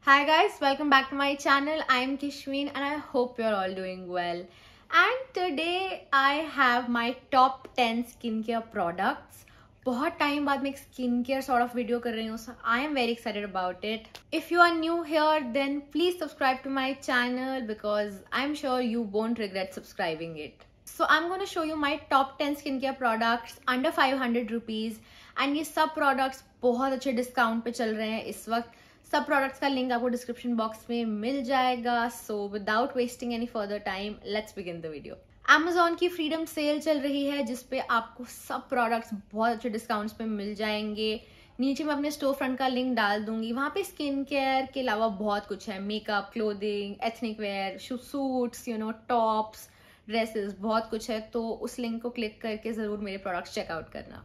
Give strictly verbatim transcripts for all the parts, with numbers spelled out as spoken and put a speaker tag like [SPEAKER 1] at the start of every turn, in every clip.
[SPEAKER 1] Hi guys, welcome back to my channel. I am Kishween and I hope you're all doing well. And today I have my top ten skincare products. बहुत time बाद मैं एक skin care sort of video कर रही हूँ, so I am very excited about it. If you are new here, then please subscribe to my channel because I'm sure you won't regret subscribing it. So I'm going to show you my top ten skincare products under five hundred rupees and ये सब products बहुत अच्छे discount पे चल रहे हैं इस वक्त. सब प्रोडक्ट्स का लिंक आपको डिस्क्रिप्शन बॉक्स में मिल जाएगा. So without wasting any further time let's begin the video. Amazon की फ्रीडम सेल चल रही है जिसपे आपको सब प्रोडक्ट्स बहुत अच्छे डिस्काउंट्स पे मिल जाएंगे. नीचे मैं अपने स्टोर फ्रंट का लिंक डाल दूंगी. वहाँ पे स्किन केयर के अलावा बहुत कुछ है, makeup, clothing, ethnic wear, suits, you know, tops, dresses, बहुत कुछ है. तो उस लिंक को क्लिक करके जरूर मेरे प्रोडक्ट्स चेकआउट करना.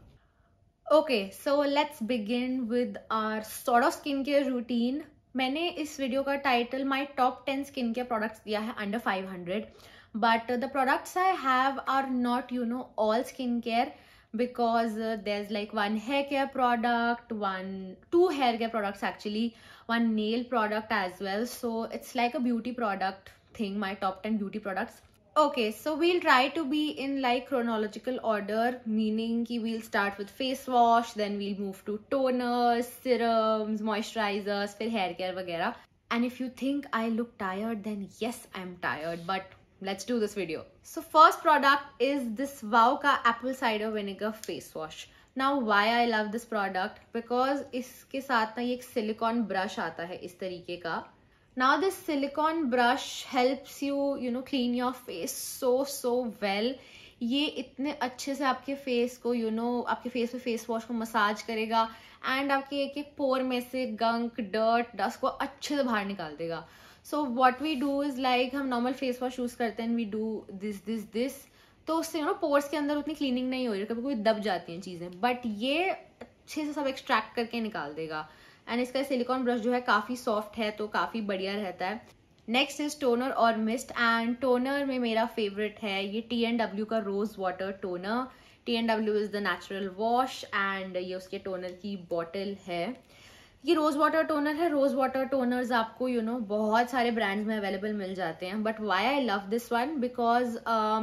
[SPEAKER 1] Okay, so let's begin with our sort of skin care routine. मैंने इस वीडियो का title my top ten skin care products दिया है under five hundred, but the products I have are not you know all skin care because uh, there's like one hair care product, one two hair care products actually, one nail product as well. So it's like a beauty product thing, my top ten beauty products. Okay, so we'll try to be in like chronological order, meaning ki we'll start with face wash, then we'll move to toners, serums, moisturizers, फिर hair care वगैरह. And if you think I look tired, then yes, I'm tired, but let's do this video. So first product is this Wow का apple cider vinegar face wash. Now why I love this product? Because इसके साथ ना ये एक silicone brush आता है इस तरीके का. Now this silicone brush helps you, you know, clean your face so so well. ये इतने अच्छे से आपके फेस को, you know, आपके फेस पे फेस वॉश को मसाज करेगा एंड आपके एक एक पोर में से गंक, डर्ट, डस्ट को अच्छे से बाहर निकाल देगा. So what we do is like हम नॉर्मल फेस वॉश यूज करते हैं, we do this this this तो उससे यू नो पोर्स के अंदर उतनी क्लीनिंग नहीं हो रही, कभी कभी दब जाती हैं चीजें, बट ये अच्छे से सब एक्सट्रैक्ट करके निकाल देगा. एंड इसका सिलिकॉन ब्रश जो है काफी सॉफ्ट है तो काफी बढ़िया रहता है. नेक्स्ट इज टोनर और मिस्ट. एंड टोनर में मेरा फेवरेट है ये टी एन डब्ल्यू का rose water toner. T N W is the natural wash and ये उसके टोनर की बॉटल है. ये रोज वाटर टोनर है. रोज वाटर टोनर्स आपको यू you नो know, बहुत सारे ब्रांड्स में अवेलेबल मिल जाते हैं, but why I love this one because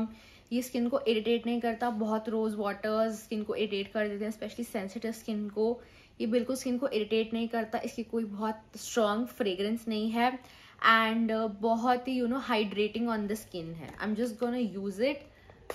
[SPEAKER 1] ये स्किन को इरिटेट नहीं करता. बहुत रोज वाटर्स स्किन को इरिटेट कर देते हैं, स्पेशली सेंसिटिव स्किन को. ये बिल्कुल स्किन को इरिटेट नहीं करता. इसकी कोई बहुत स्ट्रॉन्ग फ्रेग्रेंस नहीं है एंड uh, बहुत ही you know hydrating on the skin है. I am just gonna use it.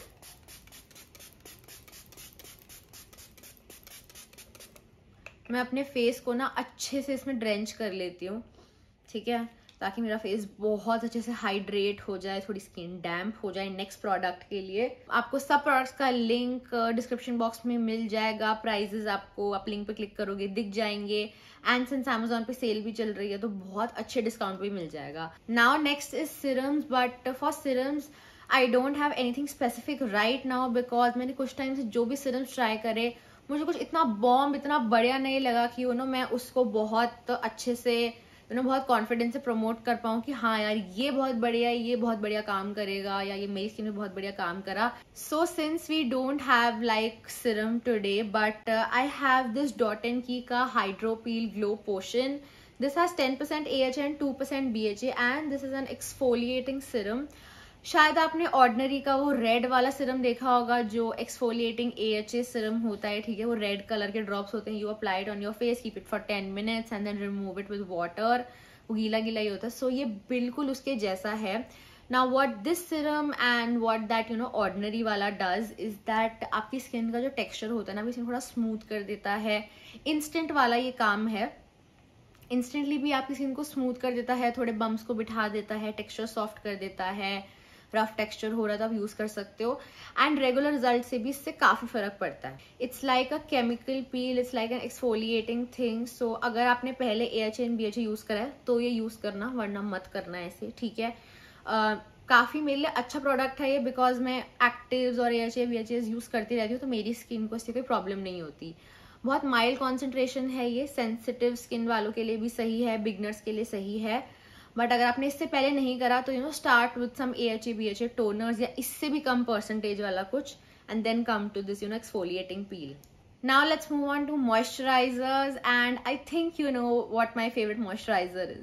[SPEAKER 1] मैं अपने फेस को ना अच्छे से इसमें ड्रेंच कर लेती हूँ, ठीक है, ताकि मेरा फेस बहुत अच्छे से हाइड्रेट हो जाए, थोड़ी स्किन डैम्प हो जाए नेक्स्ट प्रोडक्ट के लिए. आपको सब प्रोडक्ट्स का लिंक डिस्क्रिप्शन बॉक्स में मिल जाएगा. प्राइजेस आपको आप लिंक पे क्लिक करोगे दिख जाएंगे. एंड सिंस Amazon पे सेल भी चल रही है तो बहुत अच्छे डिस्काउंट भी मिल जाएगा. Now next is serums, but for serums I don't have anything specific right now because मैंने कुछ टाइम से जो भी सिरम्स ट्राई करे मुझे कुछ इतना बॉम्ब, इतना बढ़िया नहीं लगा कि यू नो मैं उसको बहुत अच्छे से यू नो बहुत कॉन्फिडेंस से प्रमोट कर पाऊँ कि हाँ यार ये बहुत बढ़िया, ये बहुत बढ़िया काम करेगा या ये मेरी स्किन में बहुत बढ़िया काम करा. So since we don't have like serum today, but I have this Dot and Key का hydropeel glow potion. This has ten percent A H A and two percent B H A and this is an exfoliating serum. शायद आपने ordinary का वो red वाला सिरम देखा होगा जो exfoliating A H A serum होता है, ठीक है, वो रेड कलर के ड्रॉप्स होते हैं. You apply it on your face, keep it for ten minutes and then remove it with water. वो गीला गीला ही होता है. सो so, ये बिल्कुल उसके जैसा है. Now what this serum and what that you know Ordinary वाला डज इज दैट आपकी स्किन का जो टेक्सचर होता है ना, स्किन थोड़ा स्मूथ कर देता है. इंस्टेंट वाला ये काम है, इंस्टेंटली भी आपकी स्किन को स्मूथ कर देता है, थोड़े बम्स को बिठा देता है, टेक्सचर सॉफ्ट कर देता है. रफ टेक्सचर हो रहा था आप यूज कर सकते हो. एंड रेगुलर रिजल्ट से भी इससे काफी फर्क पड़ता है. It's like a chemical peel, it's like an exfoliating thing. So अगर आपने पहले A H A and B H A use करा है तो ये यूज करना, वरना मत करना ऐसे, ठीक है. uh, काफी मेरे लिए अच्छा प्रोडक्ट है ये बिकॉज मैं एक्टिव्स और A H A B H A use करती रहती हूँ तो मेरी स्किन को इससे कोई प्रॉब्लम नहीं होती. बहुत माइल्ड कॉन्सेंट्रेशन है ये, सेंसिटिव स्किन वालों के लिए भी सही है, बिगनर्स के लिए सही है. बट अगर आपने इससे पहले नहीं करा तो you know start with some A H A B H A toners या इससे भी कम परसेंटेज वाला कुछ and then come to this you know exfoliating peel. Now let's move on to moisturizers and I think you know what my favorite moisturizer is.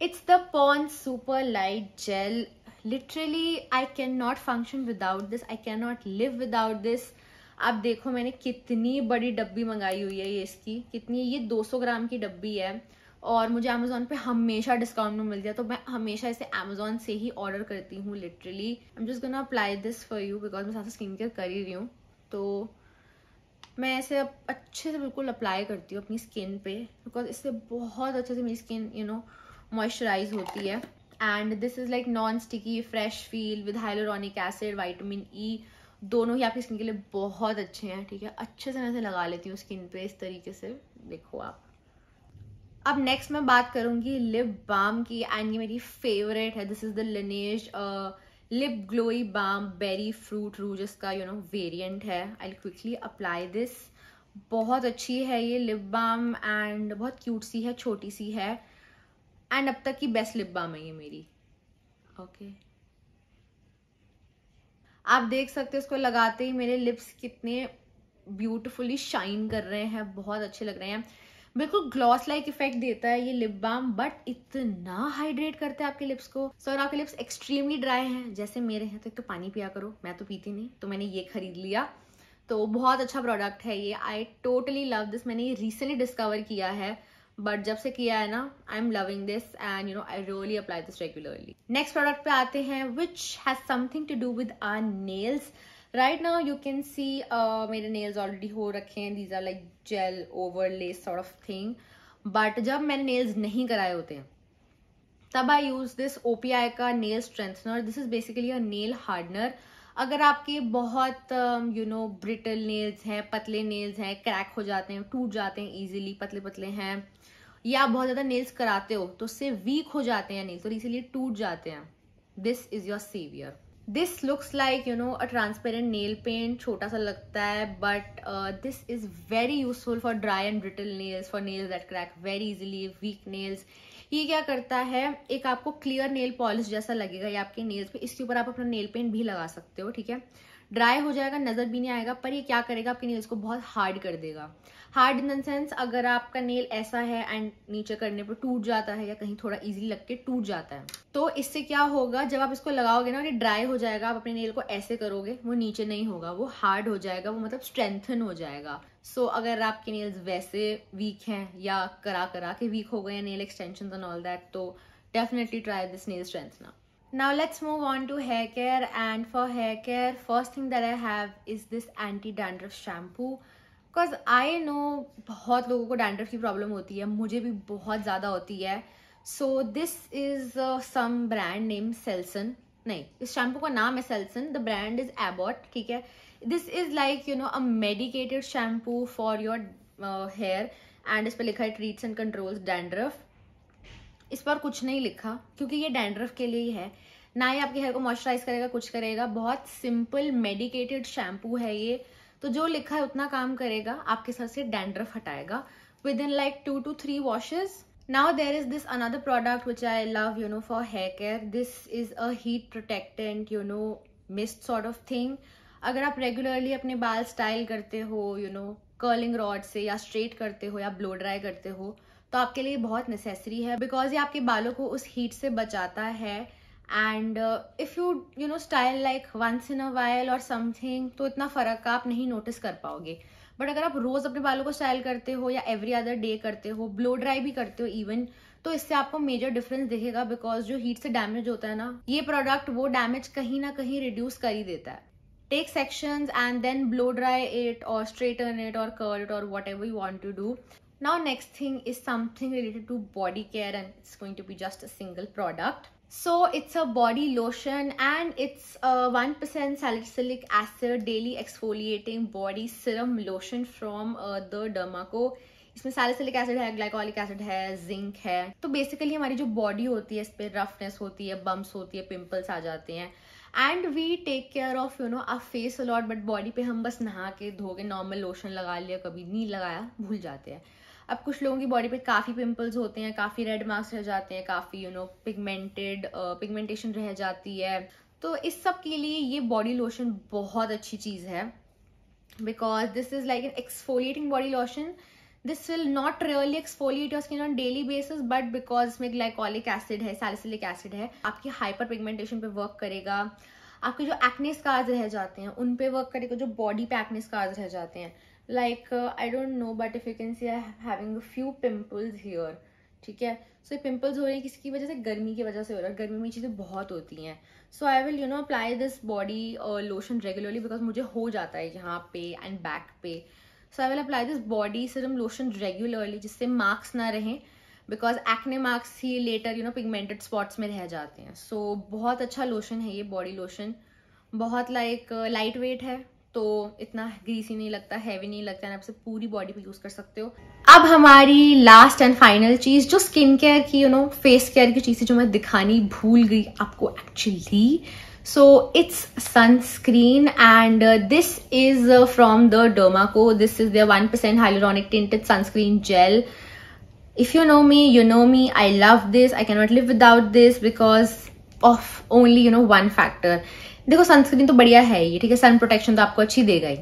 [SPEAKER 1] It's the Pond's Super Light Gel. Literally I cannot function without this. I cannot live without this. आप देखो मैंने कितनी बड़ी डब्बी मंगाई हुई है ये इसकी, कितनी, ये दो सौ ग्राम की डब्बी है और मुझे अमेजोन पे हमेशा डिस्काउंट में मिल जाए तो मैं हमेशा इसे अमेजोन से ही ऑर्डर करती हूँ. Literally I am just gonna apply this for you because मैं साथ स्किन केयर कर ही रही हूँ. तो मैं इसे अब अच्छे से बिल्कुल अप्लाई करती हूँ अपनी स्किन पे बिकॉज इससे बहुत अच्छे से मेरी स्किन यू नो मॉइस्चराइज होती है. And this is like non sticky, fresh feel with hyaluronic acid, vitamin E, दोनों ही आपकी स्किन के लिए बहुत अच्छे हैं. ठीक है, अच्छे से मैं इसे लगा लेती हूँ स्किन पे इस तरीके से, देखो आप. अब नेक्स्ट मैं बात करूंगी लिप बाम की एंड ये मेरी फेवरेट है. This is the Laneige lip glowy balm berry fruit rouge, इसका यू नो वेरिएंट है. I will quickly apply this. बहुत अच्छी है ये लिप बाम एंड बहुत क्यूट सी है, छोटी सी है एंड अब तक की बेस्ट लिप बाम है ये मेरी. Okay okay. आप देख सकते हो इसको लगाते ही मेरे लिप्स कितने ब्यूटीफुली शाइन कर रहे हैं, बहुत अच्छे लग रहे हैं. बिल्कुल ग्लॉस लाइक इफेक्ट देता है ये लिप बाम बट इतना हाइड्रेट करता है आपके लिप्स को. सो अगर आपके लिप्स एक्सट्रीमली ड्राई हैं जैसे मेरे हैं तो एक तो पानी पिया करो. मैं तो पीती नहीं तो मैंने ये खरीद लिया. तो बहुत अच्छा प्रोडक्ट है ये. I totally love this. मैंने ये रिसेंटली डिस्कवर किया है बट जब से किया है ना I am loving this and you know I really apply this regularly. Next product पे आते हैं which has something to do with our nails. Right now you can see मेरे नेल्स ऑलरेडी हो रखे हैं. These are like gel overlay sort of thing. But जब मैंने nails नहीं कराए होते हैं तब आई यूज दिस ओपीआई का nail strengthener. This is basically a nail hardener. अगर आपके बहुत यू नो ब्रिटल नेल्स हैं, पतले नेल्स हैं, क्रैक हो जाते हैं, टूट जाते हैं इजीली, पतले पतले हैं, या आप बहुत ज्यादा नेल्स कराते हो तो उससे वीक हो जाते हैं नेल्स और इसीलिए टूट जाते हैं, this is your saviour. This looks like you know a transparent nail paint. छोटा सा लगता है but this is very useful for dry and brittle nails, for nails that crack very easily, weak nails. ये क्या करता है, एक आपको क्लियर नेल पॉलिश जैसा लगेगा ये आपके नेल्स पे. इसके ऊपर आप अपना नेल पेंट भी लगा सकते हो. ठीक है, ड्राई हो जाएगा, नजर भी नहीं आएगा, पर ये क्या करेगा आपके नेल्स को बहुत हार्ड कर देगा. हार्ड इन द सेंस अगर आपका नेल ऐसा है एंड नीचे करने पर टूट जाता है या कहीं थोड़ा इजीली लग के टूट जाता है तो इससे क्या होगा, जब आप इसको लगाओगे ना ये ड्राई हो जाएगा, आप अपने नेल को ऐसे करोगे वो नीचे नहीं होगा, वो हार्ड हो जाएगा, वो मतलब स्ट्रेंथन हो जाएगा. सो so, अगर आपके नेल्स वैसे वीक हैं या करा करा के वीक हो गए nail extension and all that तो definitely try this nail strengthener. Now let's move on to hair care, and for hair care first thing that I have is this anti-dandruff shampoo because I know बहुत लोगों को dandruff की problem होती है, मुझे भी बहुत ज़्यादा होती है. So this is uh, some brand name Selsun. नहीं, इस शैम्पू का नाम है Selsun, the brand is Abbott. ठीक है, this is like you know a medicated shampoo for your uh, hair and इस पर लिखा है treats and controls dandruff. इस पर कुछ नहीं लिखा क्योंकि ये डैंड्रफ के लिए ही है, ना ही आपके हेयर को मॉइस्चराइज करेगा, कुछ करेगा. बहुत सिंपल मेडिकेटेड शैम्पू है ये, तो जो लिखा है उतना काम करेगा, आपके सर से डैंड्रफ हटाएगा within like two to three washes. Now there is this another product which I love you know for hair care. This is a heat protectant you know mist sort of thing. अगर आप regularly अपने बाल style करते हो you know curling rod से, या straight करते हो या ब्लो ड्राई करते हो तो आपके लिए बहुत नेसेसरी है बिकॉज ये आपके बालों को उस हीट से बचाता है. And if you you know style like once in a while और समथिंग तो इतना फर्क आप नहीं नोटिस कर पाओगे. बट अगर आप रोज अपने बालों को स्टाइल करते हो या एवरी अदर डे करते हो, ब्लो ड्राई भी करते हो इवन, तो इससे आपको मेजर डिफरेंस दिखेगा बिकॉज जो हीट से डैमेज होता है ना, ये प्रोडक्ट वो डैमेज कहीं ना कहीं रिड्यूस कर ही देता है. Take sections and then blow dry it और स्ट्रेटन इट और कर्ल इट और whatever you want to do. Now next thing is something related to body care and it's going to be just a single product. So it's a body lotion and it's a one percent salicylic acid daily exfoliating body serum lotion from uh, the Dermaco. इसमें salicylic acid है, glycolic acid है, zinc है. तो basically हमारी जो body होती है इस पे रफनेस होती है, बम्स होती है, पिंपल्स आ जाते हैं and we take care of you know our face a lot. But body पे हम बस नहा के धो के नॉर्मल लोशन लगा लिया, कभी नहीं लगाया, भूल जाते हैं. अब कुछ लोगों की बॉडी पे काफी पिंपल्स होते हैं, काफी रेड मार्क्स रह जाते हैं, काफी यू नो पिगमेंटेड पिगमेंटेशन रह जाती है. तो इस सब के लिए ये बॉडी लोशन बहुत अच्छी चीज है because this is like an exfoliating body lotion this will not really exfoliate your skin on daily basis, but because इसमें ग्लाइकोलिक एसिड है, सैलिसिलिक एसिड है, आपकी हाइपर पिगमेंटेशन पे वर्क करेगा, आपके जो एक्ने स्कार्स रह जाते हैं उन पे वर्क करेगा, जो बॉडी पे एक्ने स्कार्स रह जाते हैं, like I don't know but if you can see I having few pimples here, ठीक है। सो ये पिंपल्स हो रहे हैं किसकी वजह से? गर्मी की वजह से हो रहा है, गर्मी में चीज़ें बहुत होती हैं। So I will you know apply this body lotion regularly because मुझे हो जाता है यहाँ पे एंड बैक पे। So I will apply this body serum lotion regularly, जिससे मार्क्स ना रहें, बिकॉज एक्ने मार्क्स ही later you know pigmented spots में रह जाते हैं। सो so, बहुत अच्छा लोशन है ये बॉडी लोशन, बहुत लाइक लाइट वेट है, तो इतना ग्रीसी नहीं लगता, हैवी नहीं लगता, आप इसे पूरी बॉडी पे यूज कर सकते हो। अब हमारी लास्ट एंड फाइनल चीज, जो स्किन केयर की यू नो फेस केयर की चीज थी, जो मैं दिखानी भूल गई आपको actually. So it's sunscreen and this is from the Dermaco. This is the one percent hyaluronic tinted sunscreen gel. If you know me, you know me. I love this. I cannot live without this because of only you know one factor. देखो sunscreen तो बढ़िया है ये, ठीक है, sun protection तो आपको अच्छी देगा ही,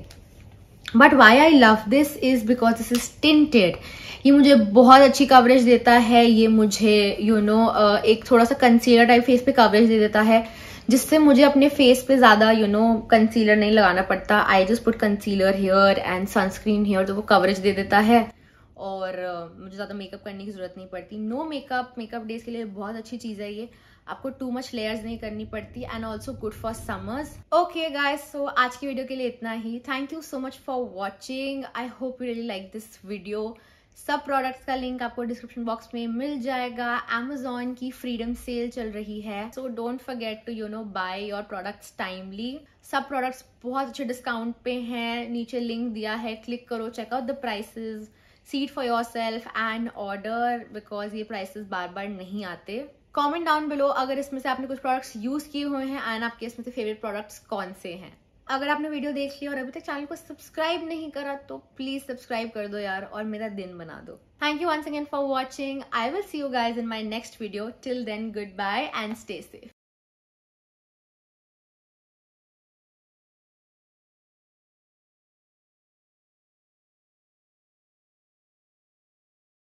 [SPEAKER 1] but why I love this is because this is tinted. ये मुझे बहुत अच्छी कवरेज देता है, ये मुझे यू you नो know, एक थोड़ा सा कंसीलर टाइप फेस पे कवरेज दे देता है, जिससे मुझे अपने फेस पे ज्यादा यू नो कंसीलर नहीं लगाना पड़ता। I just put concealer here and sunscreen here, तो वो कवरेज दे देता है और uh, मुझे ज़्यादा मेकअप करने की जरूरत नहीं पड़ती। नो मेकअप मेकअप डेज के लिए बहुत अच्छी चीज़ है ये, आपको टू मच लेयर्स नहीं करनी पड़ती and also good for summers. Okay guys, so आज की वीडियो के लिए इतना ही। Thank you so much for watching. I hope you really like this video. सब प्रोडक्ट्स का लिंक आपको डिस्क्रिप्शन बॉक्स में मिल जाएगा। Amazon की फ्रीडम सेल चल रही है, so don't forget to you know buy your products timely. सब प्रोडक्ट्स बहुत अच्छे डिस्काउंट पे हैं, नीचे लिंक दिया है, क्लिक करो, check out the prices, see it for yourself and order because ये prices बार बार नहीं आते। कमेंट डाउन बिलो अगर इसमें से आपने कुछ प्रोडक्ट्स यूज किए हुए हैं एंड आपके इसमें से फेवरेट प्रोडक्ट्स कौन से हैं। अगर आपने वीडियो देख लिया और अभी तक चैनल को सब्सक्राइब नहीं करा तो प्लीज सब्सक्राइब कर दो यार, और मेरा दिन बना दो। Thank you once again for watching. I will see you guys in my next video. Till then goodbye and stay safe.